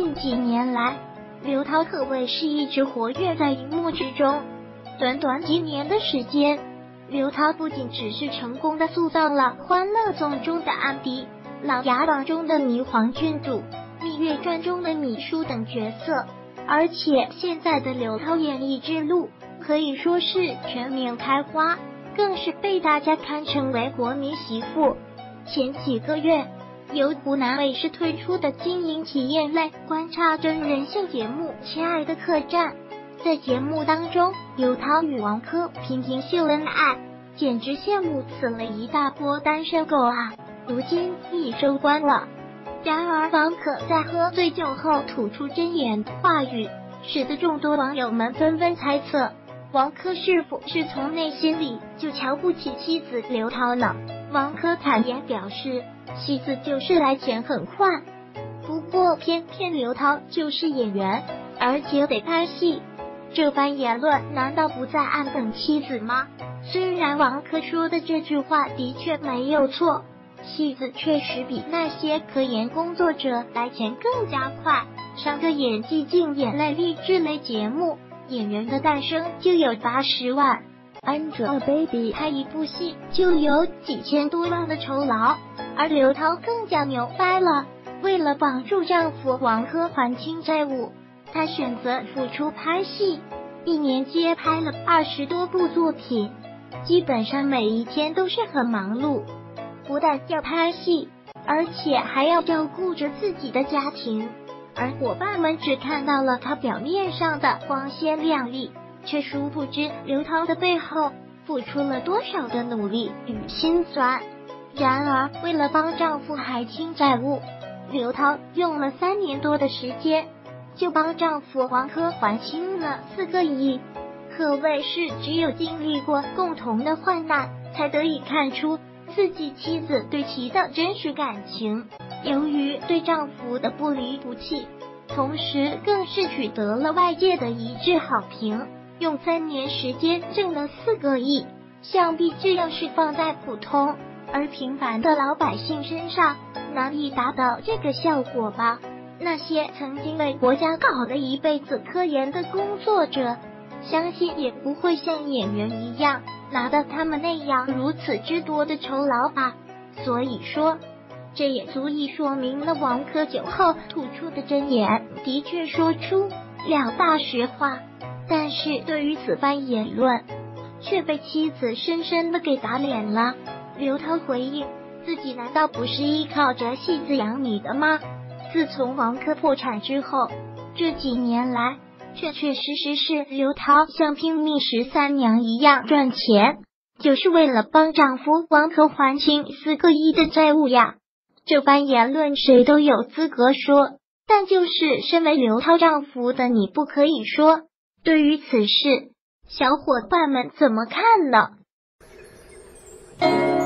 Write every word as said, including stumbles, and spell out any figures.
近几年来，刘涛可谓是一直活跃在荧幕之中。短短几年的时间，刘涛不仅只是成功的塑造了《欢乐颂》中的安迪、《琅琊榜》中的霓凰郡主、《芈月传》中的芈姝等角色，而且现在的刘涛演艺之路可以说是全面开花，更是被大家看成为国民媳妇。前几个月，由湖南卫视推出的经营体验类观察真人秀节目《亲爱的客栈》，在节目当中，刘涛与王珂频频秀恩爱，简直羡慕死了一大波单身狗啊！如今已收官了。然而王可在喝醉酒后吐出真言话语，使得众多网友们纷纷猜测，王珂是否是从内心里就瞧不起妻子刘涛呢？王珂坦言表示，妻子就是来钱很快，不过偏偏刘涛就是演员，而且得拍戏，这番言论难道不在暗讽妻子吗？虽然王珂说的这句话的确没有错，妻子确实比那些科研工作者来钱更加快。上个演技竞演类励志类节目《演员的诞生》就有八十万，Angelababy 拍一部戏就有几千多万的酬劳，而刘涛更加牛掰了，为了帮助丈夫王珂还清债务，她选择复出拍戏，一年接拍了二十多部作品，基本上每一天都是很忙碌，不但要拍戏，而且还要照顾着自己的家庭。而伙伴们只看到了她表面上的光鲜亮丽，却殊不知刘涛的背后付出了多少的努力与辛酸。然而为了帮丈夫还清债务，刘涛用了三年多的时间，就帮丈夫王珂还清了四个亿，可谓是只有经历过共同的患难，才得以看出自己妻子对其的真实感情。由于对丈夫的不离不弃，同时更是取得了外界的一致好评，用三年时间挣了四个亿，想必这要是放在普通而平凡的老百姓身上，难以达到这个效果吧。那些曾经为国家搞了一辈子科研的工作者，相信也不会像演员一样拿到他们那样如此之多的酬劳吧。所以说，这也足以说明了王珂酒后吐出的真言的确说出了大实话，但是对于此番言论却被妻子深深的给打脸了。刘涛回应，自己难道不是依靠着戏子养你的吗？自从王珂破产之后，这几年来确确实实是刘涛像拼命十三娘一样赚钱，就是为了帮丈夫王珂还清四个亿的债务呀。这番言论谁都有资格说，但就是身为刘涛丈夫的你不可以说。对于此事，小伙伴们怎么看呢？